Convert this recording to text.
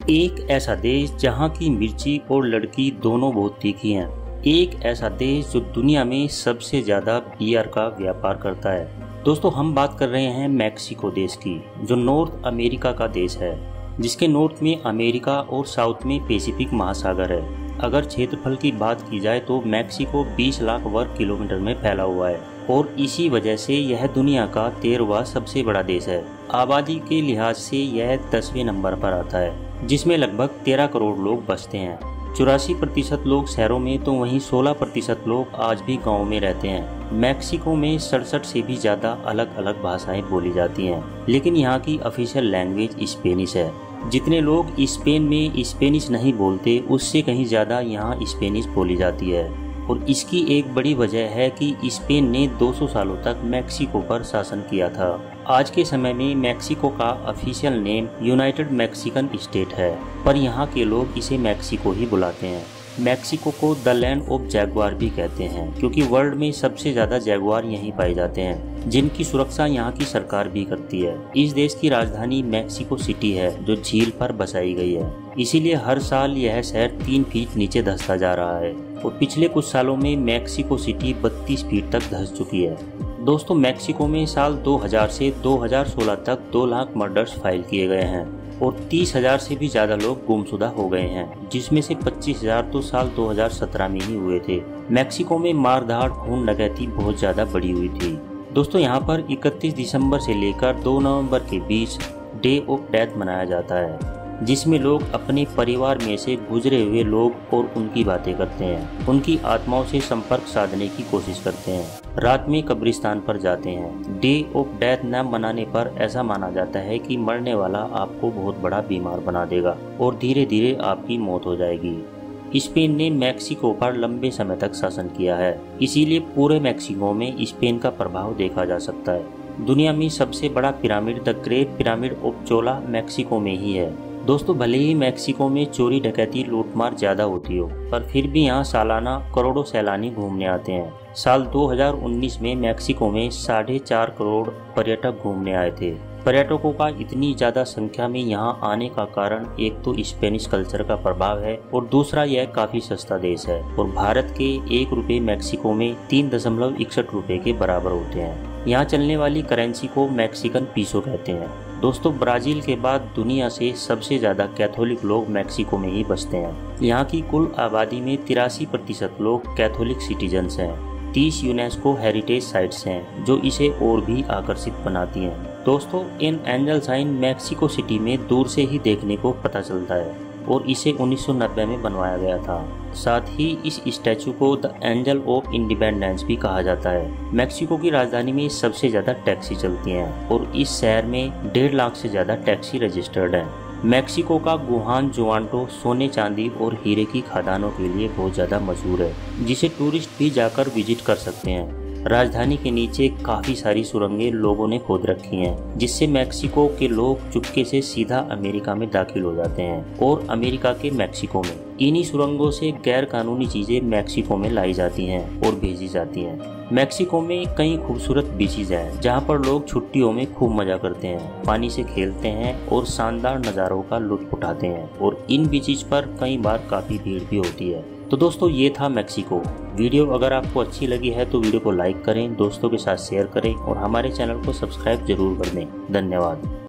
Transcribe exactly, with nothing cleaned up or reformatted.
एक ऐसा देश जहां की मिर्ची और लड़की दोनों बहुत तीखी हैं। एक ऐसा देश जो दुनिया में सबसे ज्यादा बियर का व्यापार करता है। दोस्तों, हम बात कर रहे हैं मैक्सिको देश की, जो नॉर्थ अमेरिका का देश है, जिसके नॉर्थ में अमेरिका और साउथ में पैसिफिक महासागर है। अगर क्षेत्रफल की बात की जाए तो मैक्सिको बीस लाख वर्ग किलोमीटर में फैला हुआ है और इसी वजह से यह दुनिया का तेरहवां सबसे बड़ा देश है। आबादी के लिहाज से यह दसवें नंबर पर आता है, जिसमें लगभग तेरह करोड़ लोग बसते हैं। चौरासी प्रतिशत लोग शहरों में तो वहीं सोलह प्रतिशत लोग आज भी गाँव में रहते हैं। मैक्सिको में सड़सठ से भी ज्यादा अलग अलग भाषाएं बोली जाती हैं, लेकिन यहाँ की ऑफिशियल लैंग्वेज स्पेनिश है। जितने लोग स्पेन में स्पेनिश नहीं बोलते, उससे कहीं ज़्यादा यहाँ स्पेनिश बोली जाती है। और इसकी एक बड़ी वजह है कि स्पेन ने दो सौ सालों तक मैक्सिको पर शासन किया था। आज के समय में मैक्सिको का official name United Mexican State है, पर यहाँ के लोग इसे मैक्सिको ही बुलाते हैं। मैक्सिको को द लैंड ऑफ जैगुआर भी कहते हैं, क्योंकि वर्ल्ड में सबसे ज़्यादा जैगुआर यहीं पाए जाते हैं, जिनकी सुरक्षा यहाँ की सरकार भी करती है। इस देश की राजधानी मैक्सिको सिटी है, जो झील पर बसाई गई है। इसीलिए हर साल यह शहर तीन फीट नीचे धंसता जा रहा है और पिछले कुछ सालों में मैक्सिको सिटी बत्तीस फीट तक धंस चुकी है। दोस्तों, मैक्सिको में साल दो हज़ार से दो हज़ार सोलह तक दो लाख मर्डर्स फाइल किए गए हैं और तीस हजार से भी ज्यादा लोग गुमशुदा हो गए हैं, जिसमें से पच्चीस हजार तो साल दो हज़ार सत्रह में ही हुए थे। मैक्सिको में मारधाड़, खून डकैती बहुत ज्यादा बढ़ी हुई थी। दोस्तों, यहाँ पर इकतीस दिसंबर से लेकर दो नवंबर के बीच डे ऑफ डेथ मनाया जाता है, जिसमें लोग अपने परिवार में से गुजरे हुए लोग और उनकी बातें करते हैं, उनकी आत्माओं से संपर्क साधने की कोशिश करते हैं, रात में कब्रिस्तान पर जाते हैं। डे ऑफ डेथ न मनाने पर ऐसा माना जाता है कि मरने वाला आपको बहुत बड़ा बीमार बना देगा और धीरे धीरे आपकी मौत हो जाएगी। स्पेन ने मैक्सिको पर लंबे समय तक शासन किया है, इसीलिए पूरे मैक्सिको में स्पेन का प्रभाव देखा जा सकता है। दुनिया में सबसे बड़ा pyramid the great pyramid of Cholula Mexico में ही है। दोस्तों, भले ही मैक्सिको में चोरी डकैती लूटमार ज्यादा होती हो, पर फिर भी यहाँ सालाना करोड़ों सैलानी घूमने आते हैं। साल दो हज़ार उन्नीस में मैक्सिको में साढ़े चार करोड़ पर्यटक घूमने आए थे। पर्यटकों का इतनी ज्यादा संख्या में यहाँ आने का कारण एक तो स्पेनिश कल्चर का प्रभाव है और दूसरा यह काफी सस्ता देश है और भारत के एक रुपए मैक्सिको में तीन दशमलव इकसठ रुपए के बराबर होते हैं। यहाँ चलने वाली करेंसी को मैक्सिकन पीसो कहते हैं। दोस्तों, ब्राजील के बाद दुनिया से सबसे ज्यादा कैथोलिक लोग मैक्सिको में ही बसते हैं। यहाँ की कुल आबादी में तिरासी प्रतिशत लोग कैथोलिक सिटीजन्स हैं। तीस यूनेस्को हेरिटेज साइट्स हैं, जो इसे और भी आकर्षित बनाती हैं। दोस्तों, इन एंजल साइन मैक्सिको सिटी में दूर से ही देखने को पता चलता है और इसे उन्नीस सौ नब्बे में बनवाया गया था। साथ ही इस स्टैचू को द एंजल ऑफ इंडिपेंडेंस भी कहा जाता है। मैक्सिको की राजधानी में सबसे ज्यादा टैक्सी चलती हैं और इस शहर में डेढ़ लाख से ज्यादा टैक्सी रजिस्टर्ड हैं। मैक्सिको का गुहान जुआंटो सोने, चांदी और हीरे की खदानों के लिए बहुत ज्यादा मशहूर है, जिसे टूरिस्ट भी जाकर विजिट कर सकते हैं। राजधानी के नीचे काफी सारी सुरंगें लोगों ने खोद रखी हैं, जिससे मैक्सिको के लोग चुपके से सीधा अमेरिका में दाखिल हो जाते हैं और अमेरिका के मैक्सिको में। इन्हीं सुरंगों से गैर कानूनी चीजें मैक्सिको में लाई जाती हैं और भेजी जाती हैं। मैक्सिको में कई खूबसूरत बीचेज हैं, जहां पर लोग छुट्टियों में खूब मजा करते हैं, पानी से खेलते हैं और शानदार नज़ारों का लुत्फ उठाते हैं। और इन बीचेज पर कई बार काफी भीड़ भी होती है। तो दोस्तों, ये था मैक्सिको। वीडियो अगर आपको अच्छी लगी है तो वीडियो को लाइक करें, दोस्तों के साथ शेयर करें और हमारे चैनल को सब्सक्राइब जरूर कर दें। धन्यवाद।